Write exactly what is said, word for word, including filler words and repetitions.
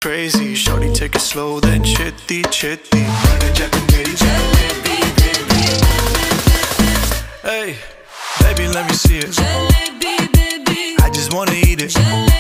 crazy. Shorty, take it slow, then chitty, chitty. Hey, baby, let me see it. I just wanna eat it.